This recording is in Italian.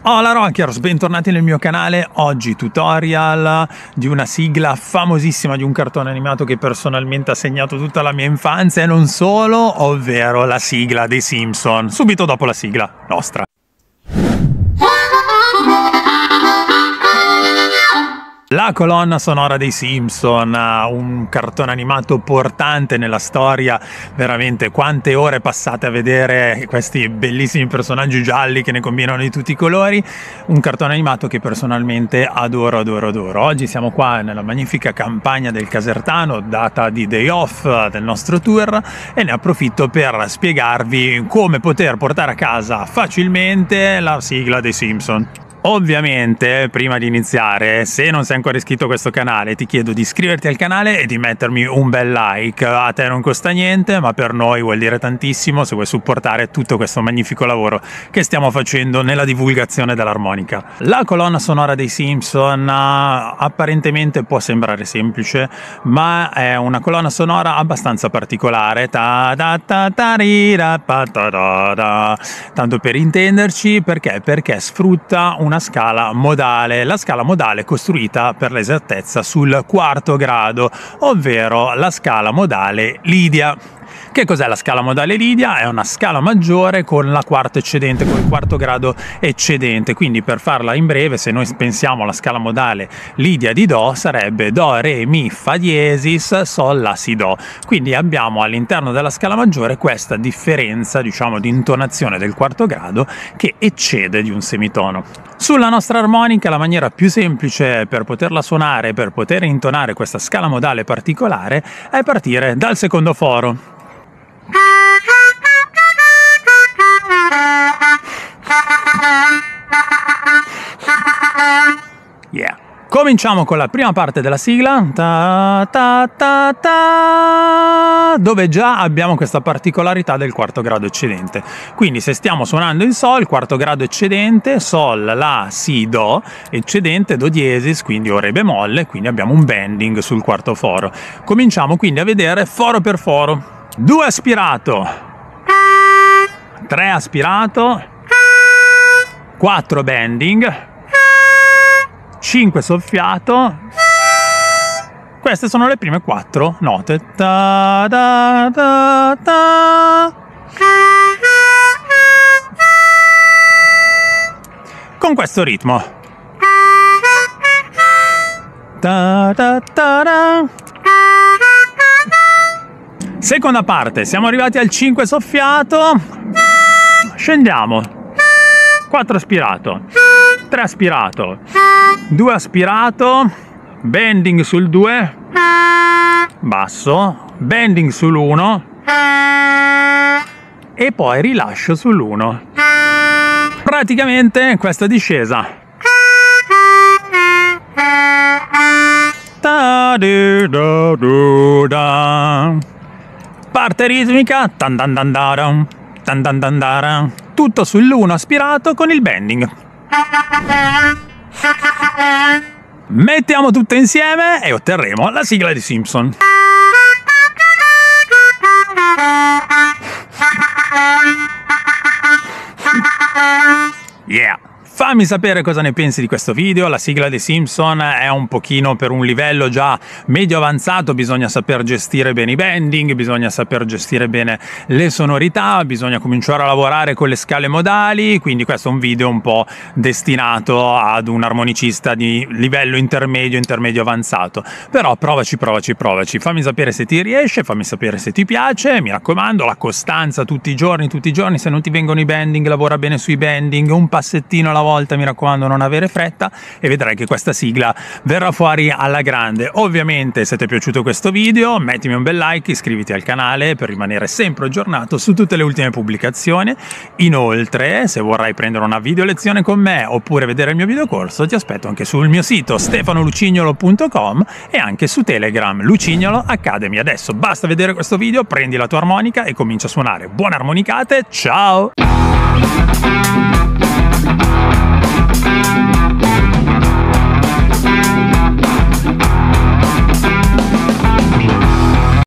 Hola rockers, bentornati nel mio canale. Oggi tutorial di una sigla famosissima di un cartone animato che personalmente ha segnato tutta la mia infanzia e non solo, ovvero la sigla dei Simpson, subito dopo la sigla nostra. La colonna sonora dei Simpson, un cartone animato portante nella storia, veramente quante ore passate a vedere questi bellissimi personaggi gialli che ne combinano di tutti i colori, un cartone animato che personalmente adoro. Oggi siamo qua nella magnifica campagna del Casertano, data di day off del nostro tour, e ne approfitto per spiegarvi come poter portare a casa facilmente la sigla dei Simpson. Ovviamente, prima di iniziare, se non sei ancora iscritto a questo canale, ti chiedo di iscriverti al canale e di mettermi un bel like. A te non costa niente, ma per noi vuol dire tantissimo se vuoi supportare tutto questo magnifico lavoro che stiamo facendo nella divulgazione dell'armonica. La colonna sonora dei Simpson apparentemente può sembrare semplice, ma è una colonna sonora abbastanza particolare. Tanto per intenderci, perché sfrutta una scala modale, la scala modale costruita per l'esattezza sul quarto grado, ovvero la scala modale Lydia. Che cos'è la scala modale Lydia? È una scala maggiore con la quarta eccedente, con il quarto grado eccedente. Quindi, per farla in breve, se noi pensiamo alla scala modale Lydia di Do, sarebbe Do, Re, Mi, Fa diesis, Sol, La, Si, Do. Quindi abbiamo all'interno della scala maggiore questa differenza, diciamo, di intonazione del quarto grado che eccede di un semitono. Sulla nostra armonica la maniera più semplice per poterla suonare, per poter intonare questa scala modale particolare, è partire dal secondo foro. Yeah. Cominciamo con la prima parte della sigla, dove già abbiamo questa particolarità del quarto grado eccedente. Quindi se stiamo suonando il Sol, quarto grado eccedente, Sol, La, Si, Do, eccedente, Do diesis, quindi o Re bemolle, quindi abbiamo un bending sul quarto foro. Cominciamo quindi a vedere foro per foro. 2 aspirato, 3 aspirato, 4 bending, 5 soffiato. Queste sono le prime 4 note. Con questo ritmo. Seconda parte, siamo arrivati al 5 soffiato, scendiamo, 4 aspirato, 3 aspirato, 2 aspirato, bending sul 2, basso, bending sull'1 e poi rilascio sull'1. Praticamente questa discesa. Parte ritmica, tutto sull'1 aspirato con il bending. Mettiamo tutto insieme e otterremo la sigla di Simpson. Yeah! Fammi sapere cosa ne pensi di questo video. La sigla dei Simpson è un pochino per un livello già medio avanzato, bisogna saper gestire bene i bending, bisogna saper gestire bene le sonorità, bisogna cominciare a lavorare con le scale modali, quindi questo è un video un po' destinato ad un armonicista di livello intermedio avanzato. Però provaci, fammi sapere se ti riesce, fammi sapere se ti piace, mi raccomando, la costanza tutti i giorni, se non ti vengono i bending, lavora bene sui bending, un passettino alla volta, mi raccomando, non avere fretta, e vedrai che questa sigla verrà fuori alla grande. Ovviamente, se ti è piaciuto questo video, mettimi un bel like, iscriviti al canale per rimanere sempre aggiornato su tutte le ultime pubblicazioni. Inoltre, se vorrai prendere una video lezione con me oppure vedere il mio videocorso, ti aspetto anche sul mio sito stefanolucignolo.com e anche su Telegram, Lucignolo Academy. Adesso basta vedere questo video, prendi la tua armonica e comincia a suonare. Buone armonicate, ciao!